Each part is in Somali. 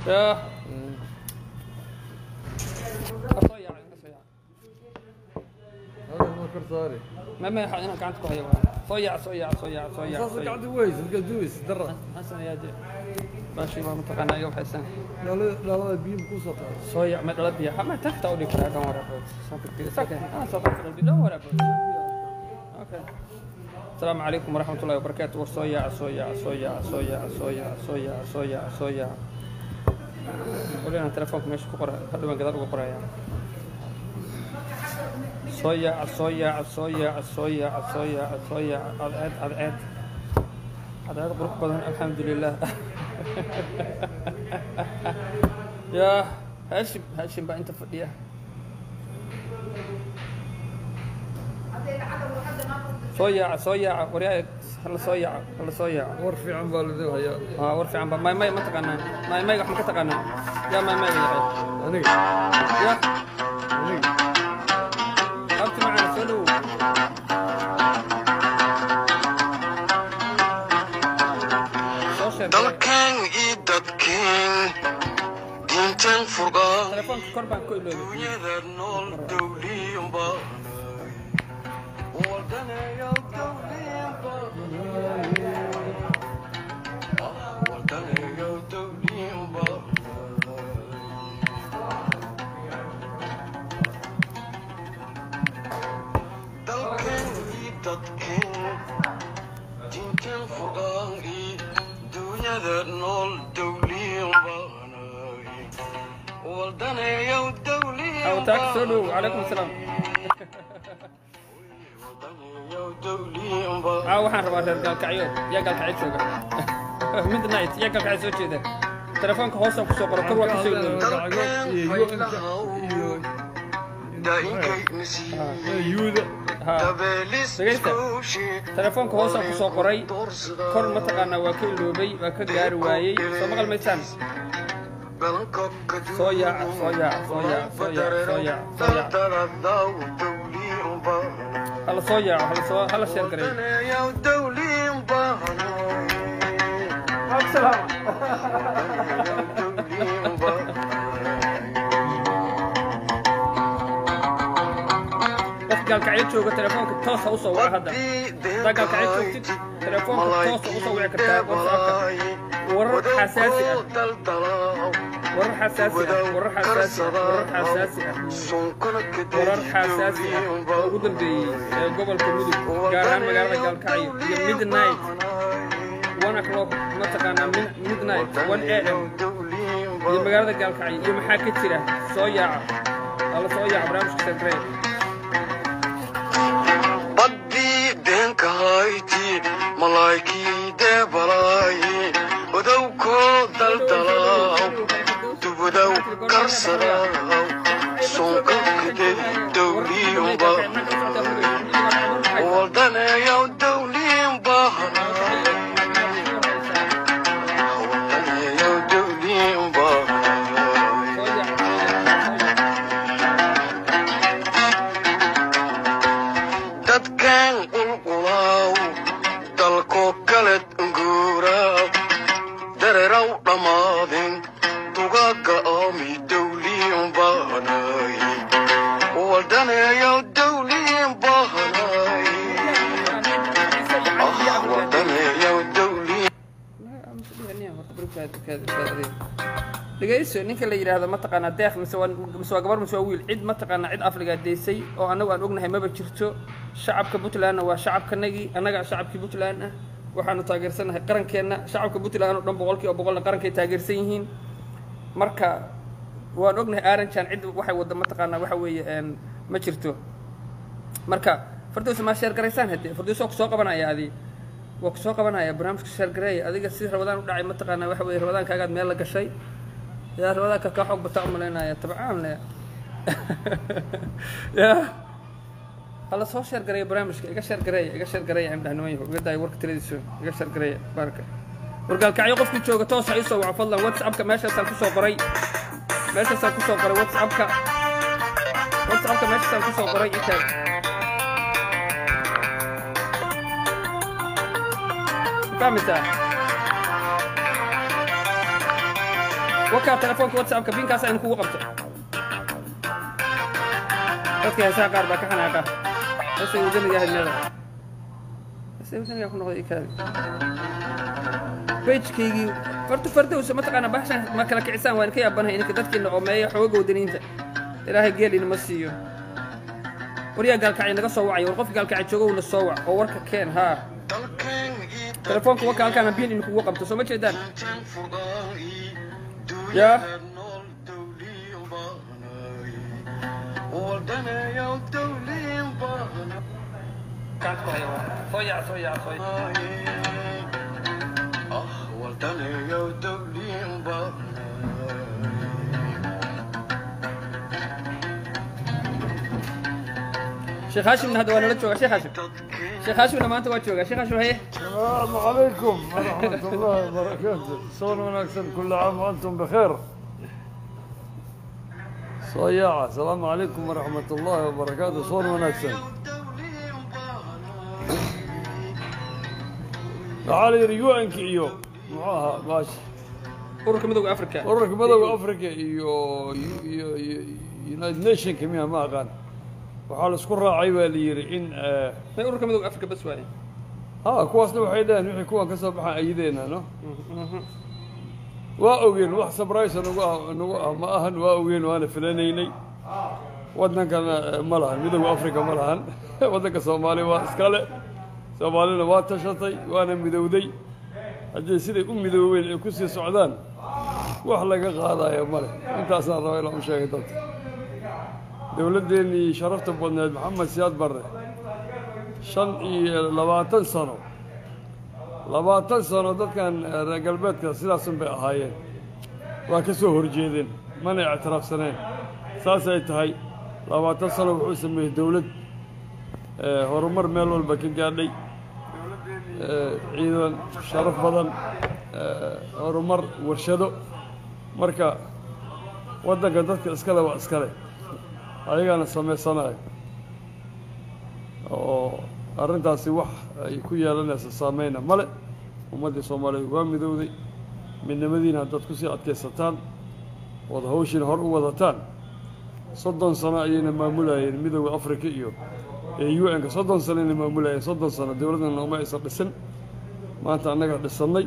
يا أصيع هذا ما كرتاري ما أنا كنت كهيبة صيع صار قاعد ويز القدوس درة حسن يا جي ماشي ما متقنا يوم حسن لا بيم كوسة صيع ما دلت بيها ما تحت أودي كذا دم ورا ساكن أنا صدق دم ورا أوكي السلام عليكم ورحمة الله وبركاته صيع قولي أنا تلفونك ماشي كقرا هذا من قدر كقرا يعني صيع عاد قروح بدن الحمد لله يا هاشم بقى أنت فديه صيع ورياك هلا صيع ورفي عن بالذوها يا ورفي عن ما تقنا ما يقح تقنا يا ما أنا يا أنت معنا سلو dalkan ii dadkeen diintan furqaan تلفون كربان كله dunyada nool dawliyan baanay wadanayaal dawliyan dalkan ii dadkeen diintan furqaan dunyada nool dawliyan baanay wadanayaal dawliyan أو تاك سلو عليكم السلام waxaan rabaa reer gaalkacyood yaa gaalkacyo jooga midnight yaa gaalkacyo soo jeeda telefoonka hoosaan kusoo qoro kor waa kasoo telefoonka hoosaan kusoo qoray kor mataqaanaa waa ka iloobay waa ka gaari waayey soo maqal maysaan soo yaaca هلا صويع هلا شير قريب السلام قال كعيد شو تليفونك توصل وصل هذا قال كعيد شو تليفونك توصل وصل كتاب ورق حساسي ورق حساسي ودن بي قبل كمدو قاران مقارنة قال كعيد midnight 1 o'clock متقانا midnight 1 AM يا مقارنة قال كعيد يا محاكي تيرا صويع الله صويع برامج كتاب بدي دينك هايتي ملايكي دبلاي ودوكو دلدلاو تبدو كرسلاو سونكو كده دوليون با ودنا يا دوليون با ودنا يا دوليون با dadkan qulqulaaw dalko kale nguuraaw dareeraw dhammaadeen dugaagga aami dawliyan baanay wadaneeyaw dawliyan baanay wadaneeyaw dawliyan dhegayso ninka la yiraahdo ma taqaana deeq mise waa gabar mise waa wiil cid ma taqaana cid afriga deysay oo anagu aan ognahay maba jirto shacabka Puntland waa shacabkanagi anaga shacabkii Puntland ah waxaanu taageersanahay qarankeena shacabka Puntland oo dhan boqolkiiba boqol qarankay taageersan yihiin marka waan ognahay aaranjan cid waxay wada ma taqaana waxa weeye ma jirto marka fardoos ma share garaysaan hadii fardoos oo soo qabanaya adii waa ku soo qabanaya barnaamijka share garay adiga si Ramadaan u dhacay ma taqaana waxa weeye Ramadaan kaagaad meel la gashay يا روادا كحوق بتعملنا يا تبعام لا يا هلا صار شهر قريب برامج إيش شهر قريب عند هنوي وقدر يورك تريديشن إيش شهر قريب بارك ورجال كعيق في شو قطاس عيسى وعفضل واتساب كماشي سالكوسو قري ماشي سالكوسو قري واتساب كماشي سالكوسو قري إيش فهمت وكا تلفونك واتساب كبين كاسا إنكو وقبته dadka heesaha qaar baa ka xanaaqa heesay wadaniga ahayd leedahay heesay wadaniga ku noqday ikaabi pagekaygii fardowsa mataqaana baxshan ma kala kicisaan waan ka yaabanahay inka dadkiina oomeeya xooga wadaniinta ilaahay geel inama siiyo waryaa gaalkacay naga soo wacay war qof gaalkacay joogo na soo wac oo warka keen haa telefoonka waka halkaana biin inkugu qabto soo ma jeedaan yaa شيخ هاشم هذا وانا لتشوغا شيخ هاشم شيخ هاشم لما انت واتشوغا شيخ هاشم هي السلام عليكم ورحمة الله وبركاته صون ونكسن كل عام وأنتم بخير صياعة السلام عليكم ورحمة الله وبركاته صون ونكسن تعالي ريوانك إيو معاها ماشي ururka midowga Afrika ururka midowga Afrika iyo United Nation kamiya ma aqaan waxaa la isku raacay baa la yiri in may ururka midowga Afrika bas waay kuwaasna waxay dhahan wixii kuwan ka soo baxay ayadeena no waa ogeen wax surprise nagu ma ahan waa ogeen waana filanaynay wadankana ma lahan midowga Afrika ma lahan wadanka Soomaaliya waa iskale Soomaalina waa tashatay waana midowday haddii siday u midoobeen ay ku sii socdaan wax laga qaadayo male intaasaan rabaa inaan u sheegay dadka dowladdeenii sharafta badneed maxamed siyaad barre 25 sano 20 sano dadkan reer galbeedka sidaasun bay ahaayeen waa ka soo horjeedeen mana ictiraafsaneen saasay tahay 20 sano wuxuu sameeyey dowlad horumar meel walba ka gaadhay ciidan sharaf badan horumar warshado marka wadanka dadka iskale waa iskale ayagana sameysanayo oo arrintaasi wax ay ku yeelanaysa saameyna male ummaddii Soomaaliyeed waa midowday midnimadiina dad ku sii adkaysataan wada hawshiina hor u wadataan 30 sano ayayna maamulayeen midowga Afrika iyo UN-ka 30 sano inay maamulayeen 30 sano dowladana uma aysan dhisin maanta annaga dhisannay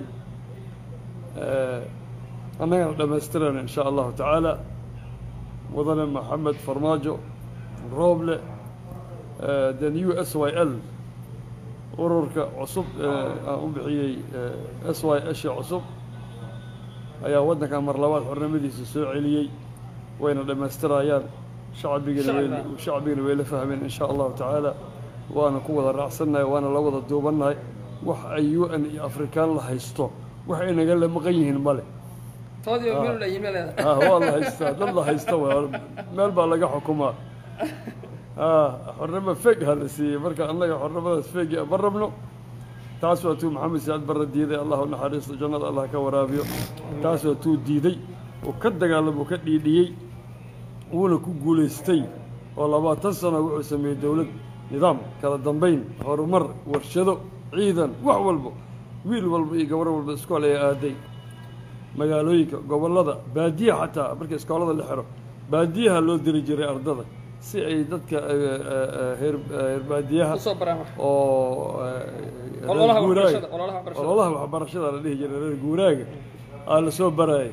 annagana dhammaystirana insha allahu tacaala mudane maxamed farmaajo rooble the new SYL ururka cusub aan u bixiyey SYL cusub ayaa waddankan mar labaad xornimadiisa soo celiyey wayna dhammaystirayaan shacbigana way la fahmeen insha allahu tacaala waana ku wada raacsannahay waana la wada duubannahay wax ay UN iyo Afrikaan la haysto wax ay naga la maqan yihiin male toodii meel la yimid waa la haystaa dad la haysta meel baa laga xukumaa xornimo feeg ha la siiyey marka annaga xornimadaas feegi ma rabno taas waa tuu maxamed siyaad barre diiday allah u naxariisto jannada allah ka waraabiyo taas waa tuu diiday oo ka dagaalamo ka dhiidhiyey wuuna ku guulaystay oo 20 sano wuxuu sameeyey dowlad nidaam kala dambeyn horumar warshado ciidan wax walba wiil walba iyo gabar walba iskool ay aaday magaalooyinka gobolada baadiyaha xataa marka iskoolada la xiro baadiyaha loo diri jiray ardada si ay dadka heer baadiyaha oo ololaha waxbarashada la dhihi jiray reer guuraaga aa la soo barayay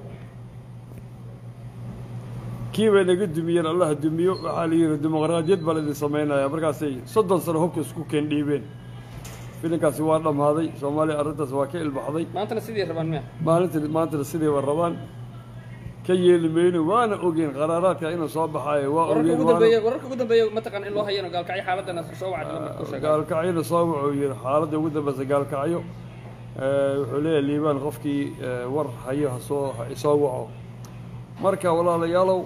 kii bay naga dumiyeen allah dumiyo waxaa la yidhi dimuqraadiyad baa laydin samaynaya markaasay 30 sano hubka isku keen dhiibeen filinkaasi waa dhammaaday Soomaaliya arrintaas waa ka ilbaxday maantana sidii rabaan maantana sidii way rabaan ka yeeli mayno waana ogeen qaraaraadka inuu soo baxayo waa ogeen wararka ugu dambeeya ma taqaan in loo hayano gaalkacyo xaaladana soo wacay gaalkacyona soo wuxuu yiri xaaladda ugu dambeysa gaalkacyo wuxuu leeyahay liibaan qofkii war hayo ha soo waco marka walaalayaalow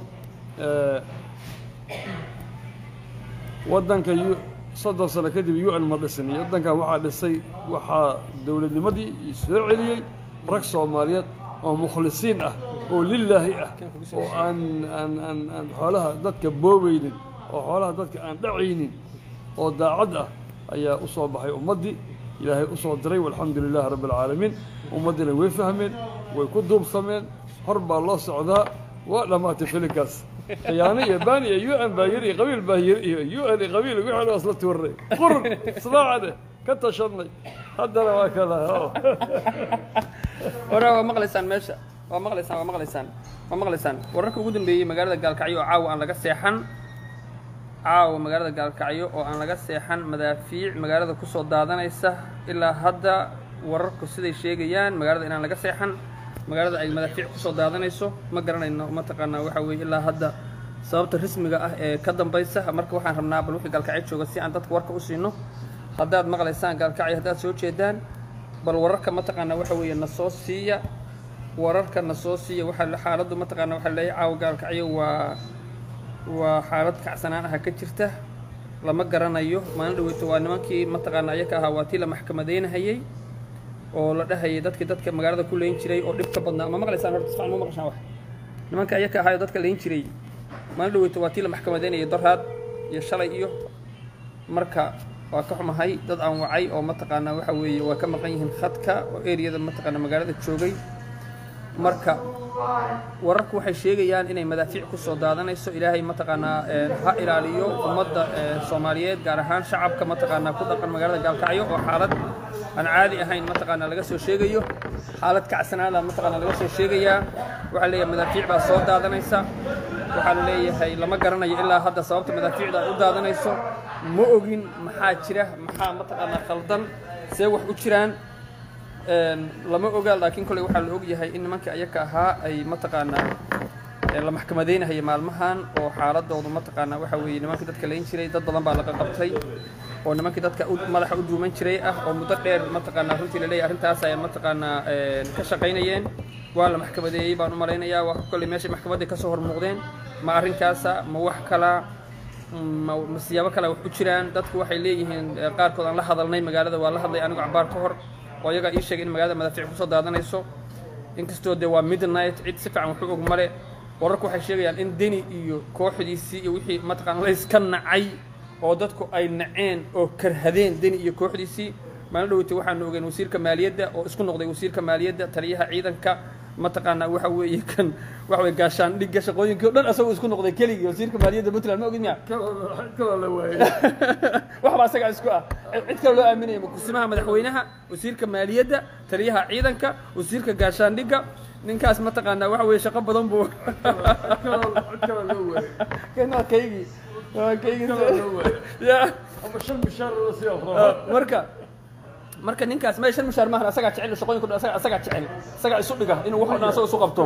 waddanka 30 sano kadib UN ma dhisin waddankan waxaa dhisay waxaa dowladnimadii soo celiyey rag Soomaaliyeed oo mukhlisiin ah oo lilaahi ah oo aan xoolaha dadka boobeynin oo xoolaha dadka aan dhacaynin oo daacad ah ayaa u soo baxay ummadii ilaahay u soo diray walxamdulilaahi rabbil caalamiin ummadina way fahmeen way ku duubsameen hor baa loo socdaa waa dhammaatay filinkaas khiyaano iyo baan iyo un baa yiri qabiil baa yiri iyo un qabiil wixii loo isla tuuray qurun sadaacade ka tashanay haddana waa kala waa maqlaysaan meesha waa maqlaysaan wararka ugu dambeeyey magaalada gaalkacyo oo caawa aan laga seexan magaalada gaalkacyo oo aan laga seexan madaafiic magaalada ku soo daadanaysa ilaa hadda wararku siday sheegayaan magaalada inaan laga seexan magaalada ay madaafiic ku soo daadanayso ma garanayno mataqaanaa waxa weeye ilaa hadda sababta rasmiga ah ee ka dambaysa marka waxaan rabnaa bal wixii gaalkacyo jooga si aan dadka warka u siino haddaad maqlaysaan gaalkacyo haddaad soo jeedaan bal wararka mataqaanaa waxa weeye na soo siiya wararka na soo siiya waxaa xaaladdu mataqaanaa waxaa leeyahay caawa gaalkacyo waa xaalad kacsanaan ah ka jirta lama garanayo maalin dhaweyto waa nimankii mataqaanaa ayaka ahaa waa tii la maxkamadeynahayey oo la dhahayay dadka magaalada ku leyn jiray oo dhibka badnaa ma maqlaysaan horta isfaan ma maqashaan wax nimanka ayaka ahaa oo dadka leyn jiray maalin dhaweyto waa tii la maxkamadeynayay doraad iyo shalay iyo marka waa ka xumahay dad aan wacay oo mataqaanaa waxa weeye waa ka maqan yihiin khadka oo eriyada mataqaanaa magaalada joogay marka wararku waxay sheegayaan inay madaafiic ku soo daadanayso ilaahay mataqaanaa ha ilaaliyo ummadda Soomaaliyeed gaar ahaan shacabka mataqaanaa ku dhaqan magaalada gaalkacyo oo xaalad aan caadi ahayn mataqaanaa laga soo sheegayo xaalad kacsanaada mataqaanaa laga soo sheegayaa waxa leeyahay madaafiic baa soo daadanaysa waxa leeyahay lama garanayo ilaa hadda sababta madaafiicda ay u daadanayso ma ogin maxaa jira maxaa mataqaanaa khaldan see wax u jiraan lama ogaa laakiin kolay waxaa la og yahay in nimankii ayaka ahaa ay mataqaanaa la maxkamadeynahay maalmahan oo xaaladoodu mataqaanaa waxa weeye nimankii dadka leyn jiray dad badan baa laga qabtay oo nimankii dadka madaxa u duuman jiray ah oo muddo dheer mataqaanaa runtii la leeyahay arrintaas ay mataqaanaa ka shaqaynayeen waa la maxkamadeeyey baan u malaynayaa waa kolay meeshay maxkamadda ka soo hormuuqdeen ma arrinkaasa ma wax kala ma siyaabo kale wax u jiraan dadku waxay leeyihiin qaarkood aan la hadalnay magaalada waa la hadlay anigu cabaar ka hor oo iyagaa ii sheegay in magaalada madaafiic ku soo daadanayso inkastoo dee waa midnight cid si fiican wuxuu og male wararku waxay sheegayaan in deni iyo kooxdiisii iyo wixii mataqaana layska nacay oo dadku ay naceen oo karhadeen deni iyo kooxdiisii maalin dhaweytay waxaanu ogeen wasiirka maaliyadda oo isku noqday wasiirka maaliyadda taliyaha ciidanka mataqaanaa waxa weeye kan waxa weeye gaashaandhigga shaqooyinkii oo dhan asagoo isku noqday keligii wasiirka maaliyadda puntland ma ogid miya kala la waayay waxbaa isagaa isku ah cid kale loo aaminaya kusimaha madaxweynaha wasiirka maaliyadda taliyaha ciidanka wasiirka gaashaandhigga ninkaas mataqaanaa waxa weeye shaqo badan buu kala la waayay kana kaygii ya ama shan bishaar la sii marka ninkaas ma shan mushaar maahan asagaa jecel shaqooyinku asagaa jecel asagaa isu dhiga inuu wax dhan asagoo isu qabto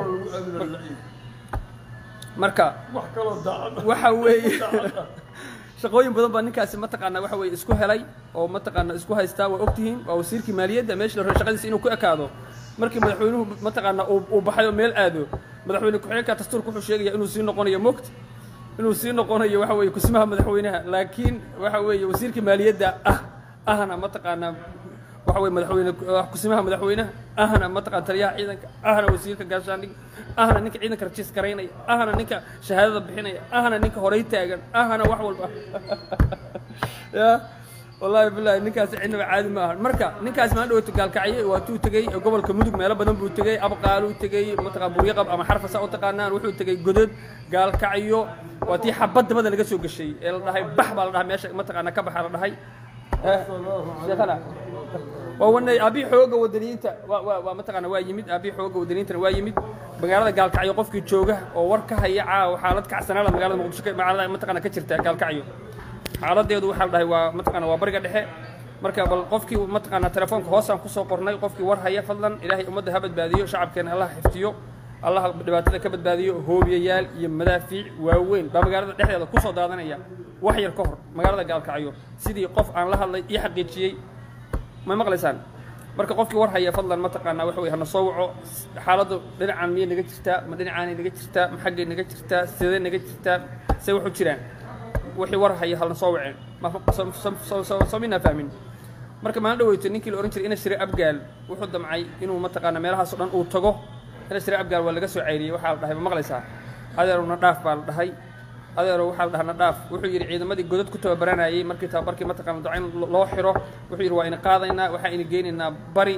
marka wax kaloo daacad waxa weeye shaqooyin badan baa ninkaasi mataqaanaa waxa weeye isku helay oo mataqaanaa isku haystaa waa ogtihiin waa wasiirkii maaliyadda meesha la rabay shaqadiisa inuu ku ekaado markii madaxweynuhu mataqaanaa uu baxay oo meel aado madaxweyne ku-xigeenka dastuurka wuxuu sheegayaa inuu sii noqonayo moogta inuu sii noqonayo waxa weeye kusimaha madaxweynaha laakiin waxa weeye wasiirkii maaliyadda ahna mataqaanaa waxa weeye madaxweyne kusimaha madaxweynaha ahna mataqaanaa taliyaha ciidanka ahna wasiirka gaashaandhig ahna ninka ciidanka rajiis garaynaya ahna ninka shahaadada bixinaya ahna ninka horey taagan ahna wax walba ya wallahi billahi ninkaas cidnaba caadi ma ahan marka ninkaas maan dhawaato gaalkacyo waa tuu tegey gobolka mudug meelo badan buu tegey abqaaluu tegey mataqaan buryaqab ama xarfasa u taqaanaan wuxuu tegey godod gaalkacyo waa tii xabad dabada laga soo gashay ee la dhahay bax baa la dhahay meesha mataqaanaa ka baxa la dhahay sheekana waa wanay abi xooga wadaniinta waa mataqaanaa waa yimid abi xooga wadaniintana waa yimid magaalada gaalkacyo qofkii jooga oo war ka haya caawa xaalad kacsanaada magaalada muqdisho magaalada mataqaanaa ka jirta gaalkacyo xaaladeedu waxaa la dhahay waa mataqaanaa waa bariga dhexe marka bal qofkii mataqaanaa telefoonka hoosaan kusoo qornay qofkii war haya fadlan ilaahay ummadda ha badbaadiyo shacabkeena allah xiftiyo allah dhibaatada ka badbaadiyo hoobiyayaal iyo madaafiic waaweyn baa magaalada dhexdeeda kusoo daadanaya wax yar ka hor magaalada gaalkacyo sidii qof aan la hadlay ii xaqiijiyey ma maqlaysaan marka qofkii war haya fadlan mataqaanaa waxa weye hana soo waco xaaladdu dhinacan miyay naga jirtaa ma dhinacaanay naga jirtaa ma xaggay naga jirtaa sidee naga jirtaa see waxu jiraan wixii war haya halna soo waceen sominaa fahmin marka maalin dhaweyto ninkii la ohan jiray ina shire abgaal wuxuu damcay inuu mataqaanaa meelahaasoo dhan uu tago ina shire abgaal waa laga soo cayriyey waxaa la dhahay ma maqlaysaa adeerowna dhaaf baa la dhahay adeerow waxaa la dhahaa na dhaaf wuxuu yidhi ciidamadii godad ku tababaranayay markii tababarkii mataqaana dacayn loo xiro wuxuu yidhi waa ina qaadaynaa waxaa ina geynaynaa bari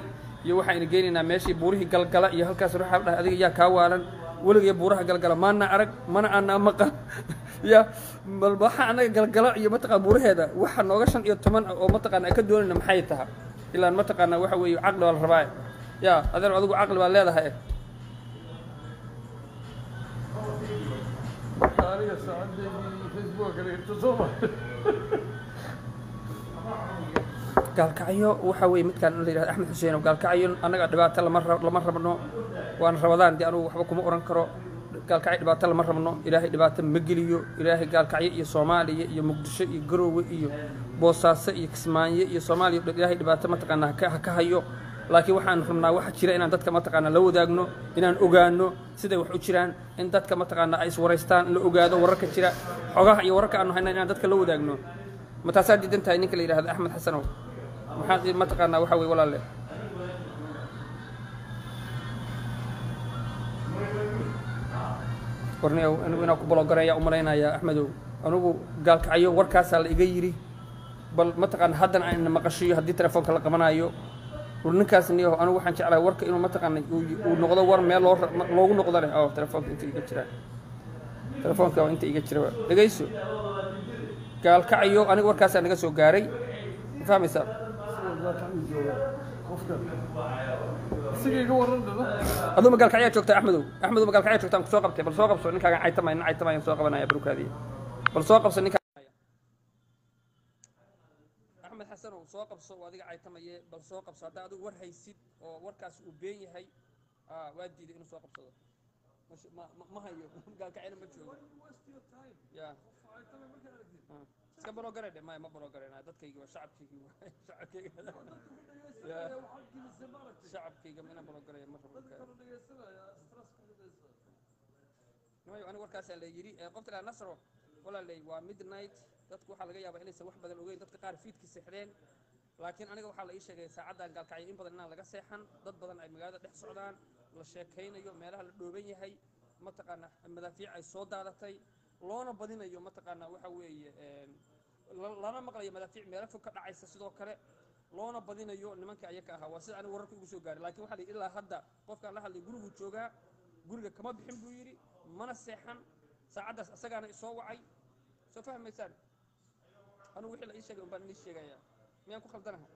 iyo waxaynu geynaynaa meeshii buurihii galgala iyo halkaas ruuxa dhahay adiga yaa kaa waalan weligay buuraha galgala maana arag mana aanaa maqal ya bal waxa anaga galgala iyo mataqaan buuraheeda waxa nooga 15 oo mataqaan ay ka doonayna maxay tahay ilaan mataqaan waxa weeye caqli wal rabaa ya adeer adigu caqli baa leedahay aniga saacaddeedii facebook kale tusoma gaalkacyo waxa weeye midkaan la yiraahdo Axmed Xuseen oo gaalkacyo anaga dhibaato lama rabno waan rabadaan dii anigu waxba kuma oran karo gaalkacyo dhibaato lama rabno ilaahay dhibaato ma geliyo ilaahay gaalkacyo iyo Soomaaliya iyo Muqdisho iyo Garowe iyo Boosaaso iyo Kismaayo iyo Soomaaliya ilaahay dhibaato mataqaanaa ka hayo laakiin waxaan rabnaa waxa jira inaan dadka mataqaanaa la wadaagno inaan ogaano sida wax u jiraan in dadka mataqaanaa ay iswareystaan la ogaado wararka jira xogaha iyo wararka aanu hayna inaan dadka la wadaagno ma taasaa diidan tahay ninka la yiraahdo Axmed Xasanow maxaa mataqaanaa waxa weeye walaalle warniyow anigu inaan ku balogareeya u malaynayaa Axmedow anigu gaalkacyo warkaasaa la iga yiri bal mataqaanaa haddana aan maqashiyo haddii telefoonka la qabanayo ninkaas niyo anigu waxaan jeclahay warka inuu mataqaanaa uu noqdo war meel loogu noqdo leh oo telefoonka inta iga jira telefoonka inta iga jira dhageyso gaalkacyo anigu warkaasaa naga soo gaaray fahmaysaa aduu magaalkacyaa joogtaa Axmedow magaalkacyaa joogtaan ku soo qabtay bal soo qabso ninkaaga caytamayaan soo qabanaya barukaadiya bal soo qabso ninka Axmed Xasanow soo qabso adiga caytamaye bal soo qabso hadda adigu war haysid oo warkaas uu been yahay waa diiday inuu soo qabsado ma hayo gaalkacyana ma joogo ya iska borogareedhe ma borogareena dadkayga waa shacabkayga shacabkayga mina borogareeya ma rabo aniga warkaasaa la yidhi qofta ilaa nasro walaaley waa midnight dadku waxaa laga yaabaa inaysan wax badan ogeyn dadka qaar fiidkii seexdeen laakiin aniga waxaa la ii sheegay saacaddan gaalkacyo in badan inaan laga seexan dad badan ay magaalada dhex socdaan la sheekaynayo meelaha la dhooban yahay mataqaanaa madaafiic ay soo daadatay loona badinayo mataqaanaa waxa weeye lana maqlayo madaafiic meelo fog ka dhacaysa sidoo kale loona badinayo nimanka ayaka ahaa waa sida anigu wararka ugu soo gaaray laakiin waxaa la ilaa hadda qofkaan la hadlay gurigu joogaa guriga kama bixin buu yidhi mana seexan saacaddaas asagaana isoo wacay soo fahmaysaan anigu wixii la ii sheegay umbaan inii sheegayaa miyaan ku khaldanaha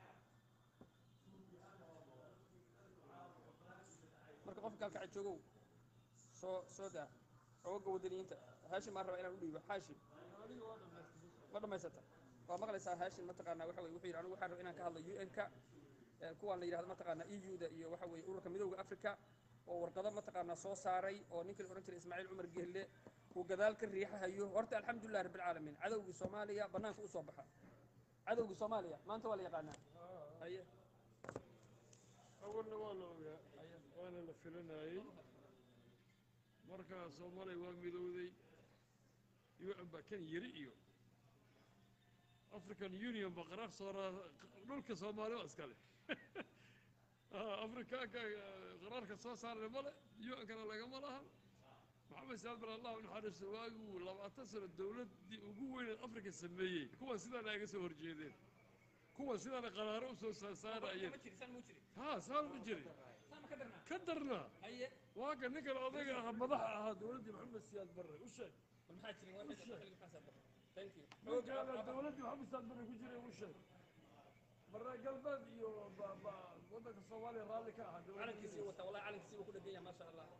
marka qofka gaalkacay joogow soo daa xooga wadaniyiinta haashim maan rabaa inaan u dhiibo haashim ma dhammaysata waa maqlaysaa haashim mataqaanaa waxa weye wuxuu yidhi anigu waxaan rabaa inaan ka hadlo UN-ka kuwaan la yidhahdo mataqaanaa EU-da iyo waxa weeye ururka midowga Afrika oo warqado mataqaanaa soo saaray oo ninkii la oran jiray Ismaaciil Cumar Geelle uu gadaal ka riixahayo horta alxamdulillahi rabbil caalamiin cadowgii Soomaaliya banaanka u soo baxa cadowgii Soomaaliya maanta waa la yaqaanaa haye awalna waa la ogaa waana la filanayay markaa Soomaaliya waa midowday UN baa kan yiri iyo African Union ba qaraar soo dhulka Soomaaliya waa iskale afrikaanka qaraarka soo saaray male UN-kana lagama lahan محمد سعد بن الله ونحرس واجو لو اتصل الدولة دي وجوه أفريقيا السمية كوا سيدا لا يجسوا هرجيدين كوا سيدا لا قرارة وسوس صار أيه ها صار مجري كدرنا واقع نقل أضيق مضحها دولة محمد سعد برا وش المحاكمين واحد ثانك يو قال الدولة محمد سعد برا كجري وش برا قلبان يو وضع الصومالي رالي كأحد على كيسي والله على كيسي وكل الدنيا ما شاء الله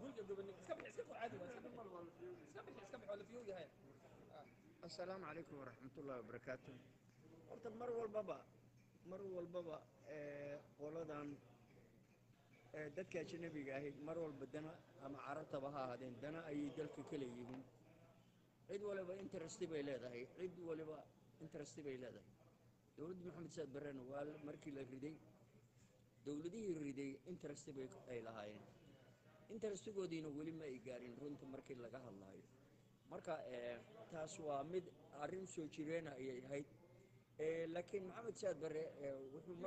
السلام عليكم ورحمة الله وبركاته. قلت مر والبابا قولدان دتك أجنبي جاهي مر والبدنا أما عرفت بها هذين دنا أي دلك كليهم عيد ولا بإنترستي بيلاده عيد ولا بإنترستي بيلاده دولة محمد سعد برهان والمركي الريدي دولتي الريدي إنترستي بيلاهاين interestigoodiina weli ma ay gaarin runta markii laga hadlaayo marka taas waa mid arrin soo jireena ayay ahayd laakiin maxamed saad bare wuxuu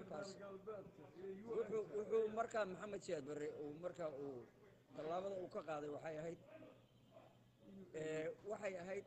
markaa maxamed saad bare uu markaa uu tallaabada uu ka qaaday waxay ahayd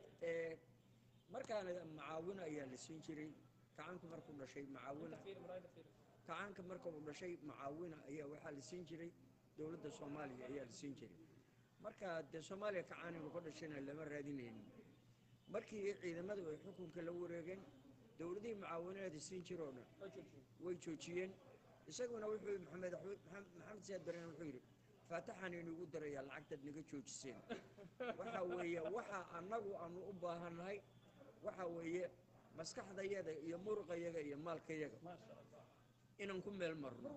markaana macaawin ayaa la siin jiray gacanku markuu dhashay macaawin kacaanka marka uu dhashay mucaawina ayaa waxaa la siin jiray dowladda soomaaliya ayaa la siin jiray marka dee soomaaliya kacaanigu ka dhashayna lama raadinaynin markii ciidamadu ay xukunka la wareegeen dowladihii mucaawinaada siin jiroo dhan way joojiyeen isaguna wuxuu maxamed siyaad bareen wuxuu yidhi faataxaan inugu darayaa lacagtaad naga joojiseen waxa weeye waxa annagu aanu u baahannahay waxa weeye maskaxdayaga iyo muruqayaga iyo maalkayaga inaan ku meel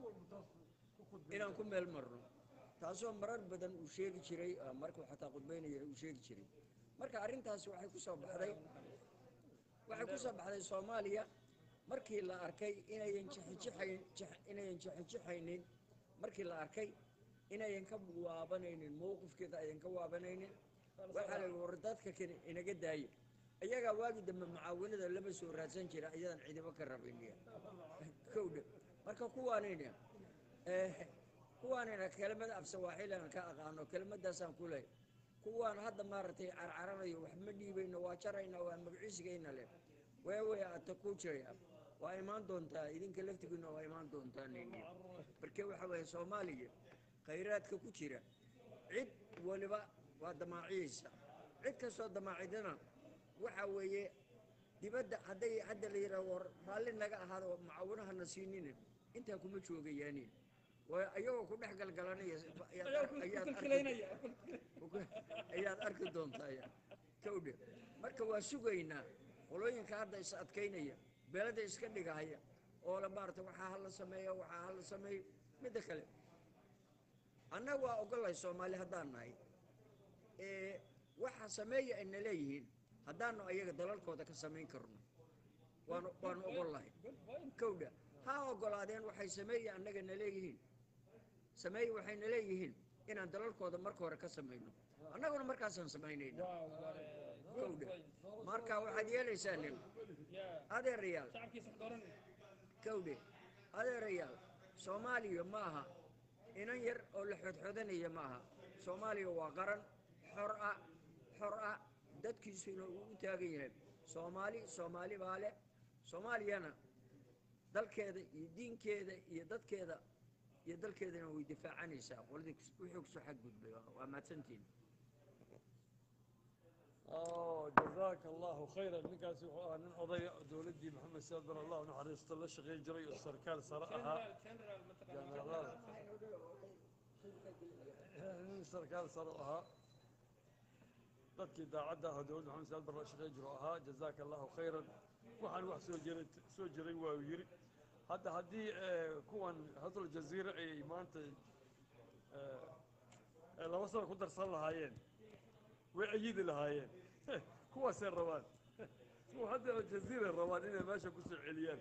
marno taasoo marar badan uu sheegi jiray markuu xataa khudbaynaya uu sheegi jiray marka arrintaasi waxay ku soo baxday soomaaliya markii la arkay inayan jixijixaynin markii la arkay inayan ka waabanaynin mowqifkeeda ayan ka waabanaynin waxaa la war dadka kale inaga daaya ayagaa waagi dambe mucaawinada lama soo raadsan jira ayadan ciidamo ka rabiniya kowdha marka kuwaanina kelimada afsawaaxilan ka aqaano kelimadaasaan ku lehay kuwaan hadda maaragtay carcaranayo wax ma dhiibayno waa jarayna waa magaciisigayna leh weewey ata ku jiraya waa imaan doontaa idinka laftigiina waa imaan doontaa nini marka waxa weeye soomaaliya khayraadka ku jira cid waliba waa damaaciyeysa cid kastoo damaacidana waxa weeye dibadda hadda la yidhaha war raalli naga ahaado mucaawinahana siinina intaa kuma joogayaanin ayagoo ku dhex galgalanaya ayaad arki doontaa kowdhe marka waa sugaynaa qolooyinka hadda is adkaynaya beelada iska dhigahaya oo la maarata waxaa hala sameeyo midda kale annaga waa ogolahay soomaali haddaan nahay waxa sameeya ayna leeyihiin haddaanu ayaga dalalkooda ka samayn karno waanu ogolahay kowdha ha ogolaadeen waxay sameeya annagana leeyihiin waxayna leeyihiin inaan dalalkooda marka hore ka samayno annaguna markaasaan samaynayna kowdha marka waxaad yeelaysaa nin adeerayaal kowdhe adeerayaal soomaaliya ma aha inan yar oo la xodxodanaya ma aha soomaaliya waa qaran xor ah dadkiisuna uu u taagan yahay soomaali baa leh soomaaliyana dalkeeda iyo diinkeeda iyo dadkeeda iyo dalkeedana way difaacanaysaa qoladii wixii kusoo xadgudbay waa mahadsantiin جزاك الله خيرا ninkaasi wuxuu ahaa nin odaya dowladdii maxamed siyaad bar allah naxariisto la shaqayn jiray oo sarkaal sare ahaa nin sarkaal sare ahaa dadkii daacadda ah dowladda maxamed siyaad bar la shaqayn jiro ahaa jazaaka allahu khayran waxaan wax soo jiray waa yiri hadda haddii kuwan hadal jaziira ay maanta laba sano ku darsan lahaayeen way ayidi lahaayeen kuwaasay rabaan kuwa hadda jaziira rabaan inay meesha ku soo celiyaan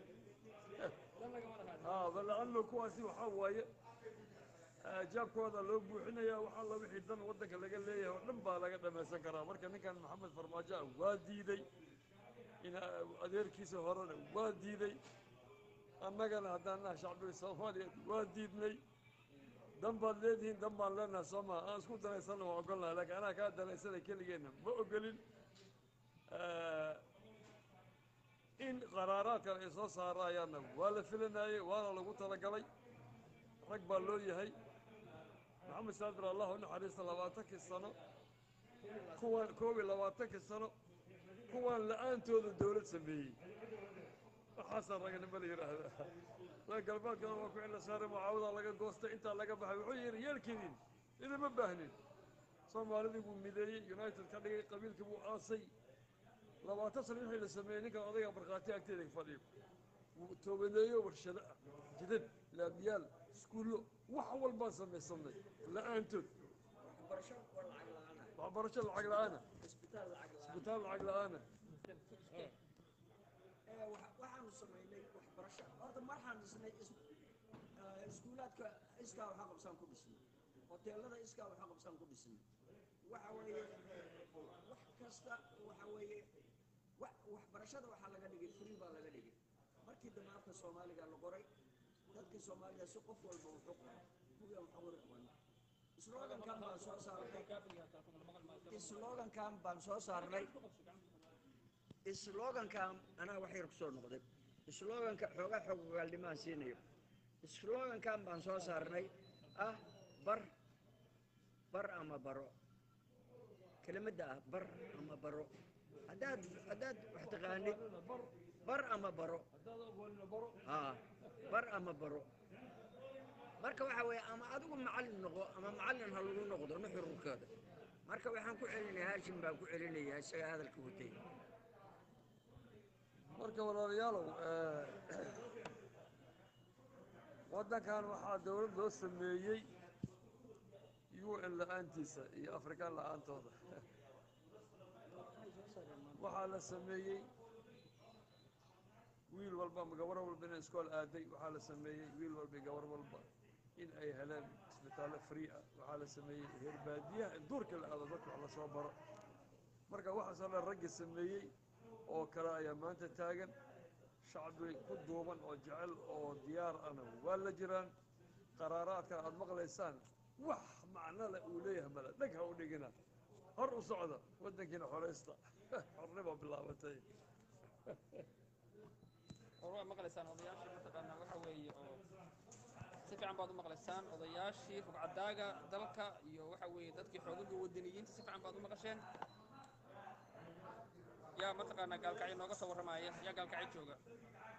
balaanno kuwaasi waxaa waaye jaabkooda loo buuxinayaa waxaa la wixii dan waddanka laga leeyahay oo dhan baa laga dhamaysan karaa marka ninkan maxamed farmaajo waa diiday in adeerkiisa horena waa diiday annagana haddaan nahay shacbiga soomaaliya waa diidnay dan baad leedihiin dan baan leenahay soo maa aan isku danaysanna waan ogolnahay laakiin anaa kaa danaysana keligeenna ma ogolin in qaraaraadkan ay soo saarayaanna waa la filanayey waana lagu talagalay rag baa loo yahay maxamed saad bir allah u naxariista 20 sano kuwan 22 sano kuwan la-aantooda dowlad sameeyey waxaasaa raganimo la yidhaahdaa la galbeedkana waa ku cilla saaray mucaawada laga goostay intaa laga baxay wuxuu yidhi yeelkeediin idima baahnin soomaalidii buu mideeyey united ka dhigay qabiilkii buu aasay 20 sano wixii la sameeyey ninkan odayga markhaati agteeda ka fadhiyo wuu toobaneeyo warshado ah jidad laabiyaal iskuullo wax walbaan samaysanay la-aantood waxbarasho lacag la-aana isbitaal lacag la-aana waxaanu samaynay waxbarasho horta marxaan dhisnay iskuulaadka iskaa waxa qabsaan ku dhisnay hoteelada iskaa waxa qabsaan ku dhisnay waxa weeye wax kasta waxa weeye waxbarashada waxaa laga dhigay free baa laga dhigay markii dambe afka soomaaliga la qoray dadka soomaalida si qof walba wuxuu qoray kuwii aan xawri qaban slogankan baan soo saarnay slogankan anaa wax yar kusoo noqday sloganka xoogaa xoogaalnimaan siinayo slogankan baan soo saarnay ah bar ama baro kelimadda ah bar ama baro haddaad wax taqaanid bar ama baro bar ama baro marka waxa weeye ama adigu macallin noqo ama macallin ha lagu noqdo nuxururkeeda marka waxaan ku celinayaa haashim baan ku celinayaa isaga hadalka watay marka walaalayaalow waddankan waxaa dowlad loo sameeyey UN la-aantiisa iyo afrikaan la-aantooda waxaa la sameeyey wiil walba ama gabar walba inay iskool aaday waxaa la sameeyey wiil walba iyo gabar walba in ay heleen isbitaallo free ah waxaa la sameeyey heer baadiyaha in duurka la aado dadka wax la soo baro marka waxaasoo dhan raggi sameeyey oo kale ayaa maanta taagan shacbi ku duuban oo jecel oo diyaar ana waa la jiraan qaraaraadkan aad maqlaysaan wax macno leh uu leeyahay male dheg ha u dhigina hor u socda waddankiina xoraysta xornimo bilaabatay waa maqlaysaan odayaashii mataqaanaa waxa weeye oo si fiican baad u maqlaysaan odayaashii rugcadaaga dalka iyo waxa weeye dadkii xoogaga wadaniyiinta si fiican baad u maqasheen yaa mataqaanaa gaalkacyo nooga soo warramaya yaa gaalkacyo jooga